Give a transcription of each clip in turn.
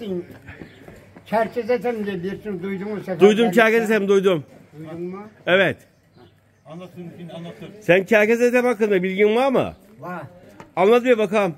gittin. Çerkezetem diye bir duydun mu? Duydum Çerkezetem duydum. Duydun mu? Evet. Anlatın, anlatın. Sen Çerkezetem hakkında bilgin var mı? Var. Anlat bir bakalım.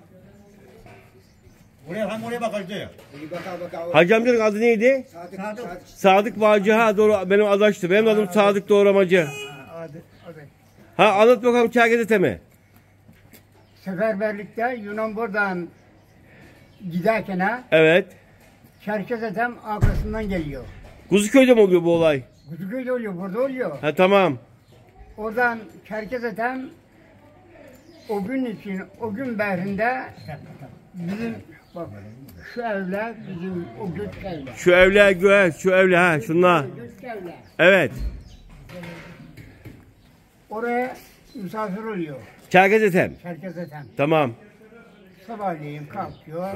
Oraya bakacağız. Hacı amcanın adı neydi? Sadık Bağcı. Ha doğru, benim adaştı. Benim adım Sadık Doğramacı. Ha anlat bakalım Çerkezetem'i. Seferberlikte Yunan buradan giderken ha, Evet. Çerkezetem arkasından geliyor. Kuzuköy'de mi oluyor bu olay? Kuzuköy'de oluyor, burada oluyor. Ha tamam. Oradan Çerkezetem o gün için, o gün behrinde bizim, bak şu evler bizim o göç evler. Şu evler göğe, şu evler ha şunlar. Göç evler. Evet. Oraya misafir oluyor Çerkezetem. Çerkezetem. Tamam. Sabahleyin kalkıyor.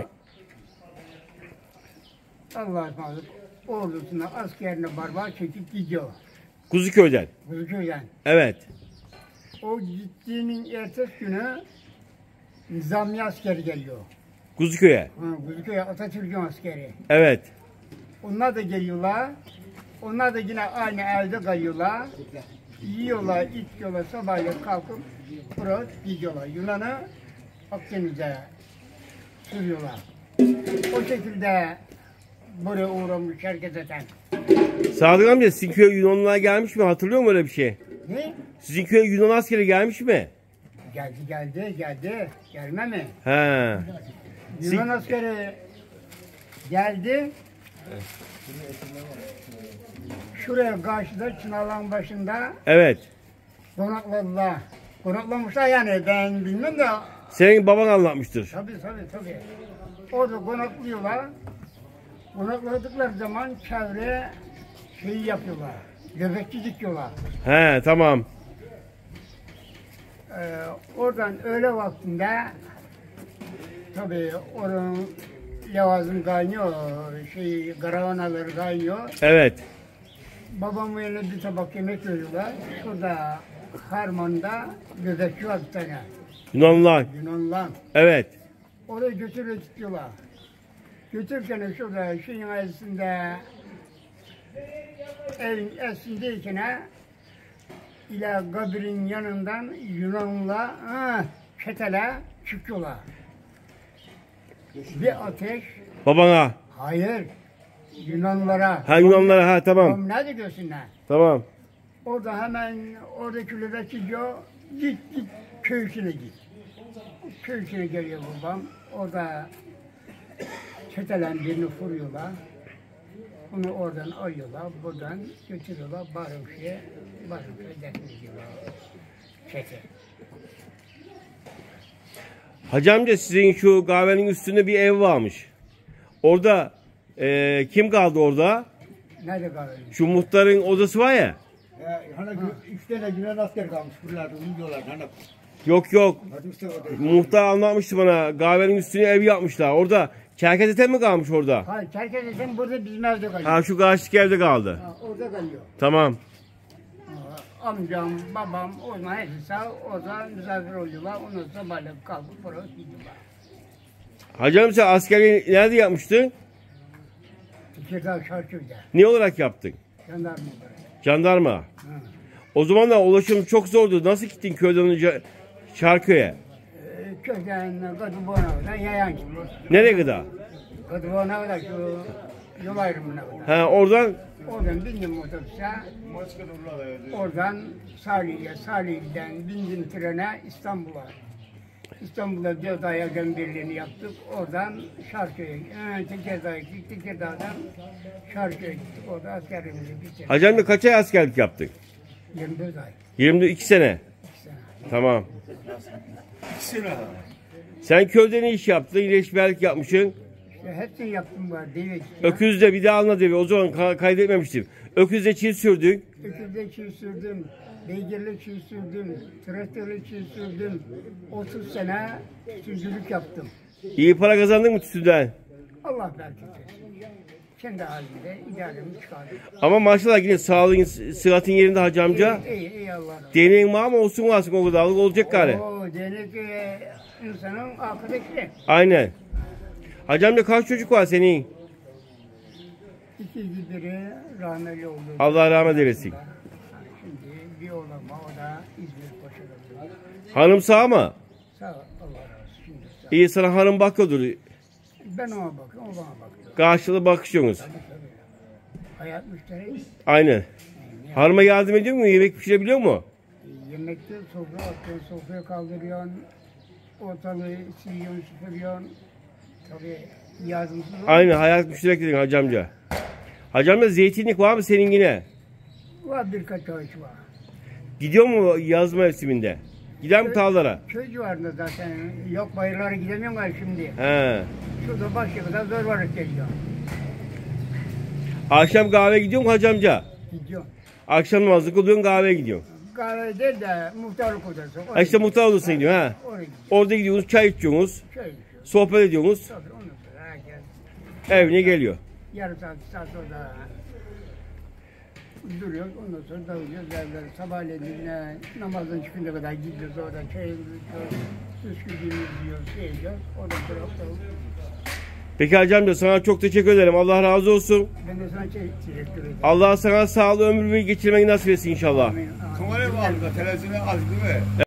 Allah'a ısmarladık. Ordusuna, askerine barbar çekip gidiyor. Kuzuköy'den. Kuzuköy'den. Evet. O gittiğinin ertesi günü nizami askeri geliyor. Kuzuköy'e. Kuzuköy'e Atatürk'ün askeri. Evet. Onlar da geliyorlar. Onlar da yine aynı evde kalıyorlar. Yiyorlar, içiyorlar, sabahleyin kalkıp buraya gidiyorlar. Yunan'ı Akdeniz'e sürüyorlar. O şekilde buraya uğramış herkes eten. Sadık amca sizin köye Yunanlılar gelmiş mi? Hatırlıyor musun öyle bir şey? Ne? Sizin köye Yunan askeri gelmiş mi? Geldi. Gelme mi? He. Yunan askeri geldi. Şuraya karşıda Çınarlı'nın başında Evet. konakladılar. Konaklamışlar yani, ben bilmem de. Senin baban anlatmıştır. Tabii. Orada konaklıyorlar. Konakladıkları zaman çevreye şeyi yapıyorlar. Göbekçi dikiyorlar. He tamam. Oradan öğle vaktinde tabii oranın levazım kaynıyor, karavanaları kaynıyor. Evet. Babamın eline bir tabak yemek veriyorlar. Şurada harmanda göbekçi var bir tane. Yunanlılar. Yunanlılar. Evet. Oraya götürüp tutuyorlar. Götürürken şurada şeyin arasında evin esindeyken ila kabrin yanından Yunanlılar çetele çıkıyorlar. Bir ateş. Babana. Hayır. Yunanlılara. Ha Yunanlılara ha tamam. Babam nerede görsünler? Tamam. Orada hemen oradakilere çıkıyor. Git köy içine git. Köy içine geliyor babam. Orada çetelen birini vuruyorlar. Onu oradan alıyorlar. Buradan götürüyorlar. Barış'a defnediyorlar. Çete. Hacı amca sizin şu kahvenin üstünde bir ev varmış. Orada kim kaldı orada? Nerede kalıyor? Şu muhtarın odası var ya. Hani 3 tane Yunan asker kalmış buralarda, uyuyorlar. Hani Yok. Muhtar anlatmıştı bana. Kahvenin üstüne ev yapmışlar. Orada Çerkezetem mi kalmış orada? Hayır, Çerkezetem burada bizim evde kalıyor. Ha şu karşıdaki evde kaldı. Orada kalıyor. Tamam. Amcam, babam, onlar hepsi sağ, orada misafir oluyorlar. Ondan sonra sabahleyin kalkıp buraya gidiyorlar. Hacı amca sen askerliği nerede yapmıştın? Tekirdağ Şarköy'de. Ne olarak yaptın? Jandarma olarak. Jandarma. O zaman da ulaşım çok zordu. Nasıl gittin köyden önce Şarköy'e? Köyden Kadıboğan'a kadar yayan gidiyor. Nereye kadar? Kadıboğan'a kadar şu yol ayrımına kadar. Ha oradan Oradan bindim otobüse. Oradan Salih'den bindim trene İstanbul'a. İstanbul'da 4 ay yakın birliğini yaptık. Oradan Şarköy'e, Tekirdağ'a gittik. Tekirdağ'dan Şarköy'e gittik. Orada askerliğimizi bitirdik. Hacı amca kaç ay askerlik yaptın? 24 ay. 22 sene. 2 sene. Tamam. Sen köyde ne iş yaptın? İleşberlik yapmışsın. İşte hepsini yaptım var. Deve Öküz'de bir daha anla devi. O zaman kaydetmemiştim. Öküz'de çiğ sürdün. Öküzde çiğ sürdüm. Beygirli çiğ sürdüm. Traktörlü çiğ sürdüm. 30 sene sürücülük yaptım. İyi para kazandın mı tütünden? Allah bereket versin. Kendi halinde idaremi çıkardım. Ama maşallah yine sağlığın, sıhhatin yerinde hacı amca. İyi Allah'a emanet. Deneyin var ama olsun varsın o kadar olacak gari. Oo, denek insanın arkadaşı. Aynen. Hacı amca kaç çocuk var senin? İkinci biri rahmetli oldu. Allah rahmet eylesin. Şimdi bir oğlum var, o da İzmir Paşa'da. Hanım sağ mı? Sağ ol, Allah razı olsun. Şimdi sağ ol. İyi, sana hanım bakıyordur. Ben ona bakıyorum, o bana bakıyor. Karşılığı bakışıyorsunuz. Tabii. Hayat müşteri. Aynen. Hanıma yardım ediyor mu? Yemek pişirebiliyor mu? Yemekte sofra atıyorsun, sofraya kaldırıyorsun. Ortalığı siliyorsun, süpürüyorsun. Tabii yardımcısız olur. Aynen, hayat müşterek dedin Hacı amca. Hacı amca, zeytinlik var mı senin yine? Var birkaç ağaç var. Gidiyor mu yaz mevsiminde? Gider mi tarlalara? Köy civarında zaten. Yok bayırlara gidemiyorum ben şimdi. He. Şurada başka kadar zor varıp geliyor. Akşam kahve gidiyor mu Hacı amca? Gidiyor. Akşam namazı kılıyorsun, kahveye gidiyorsun. Kahve değil de muhtarlık odası. Ha işte muhtar odasına gidiyor ha. Oraya gidiyor. Orada gidiyorsunuz, çay içiyorsunuz, Köy gidiyor. sohbet ediyorsunuz, Tabii ondan sonra herkes evine geliyor. yarım saat orada duruyoruz. Ondan sonra dağılıyoruz evlere. Sabahleyin namazdan çıkınca kadar gidiyoruz orada. Çayımızı içiyoruz. Süsküdüğümüzü yiyoruz, şey yiyoruz. Oradan sonra Peki Hacı amca, sana çok teşekkür ederim. Allah razı olsun. ben de sana teşekkür ederim. Allah sana sağlığı ömür boyu geçirmeyi nasip etsin inşallah. Amin. Sonra ne var? Televizyona az değil mi?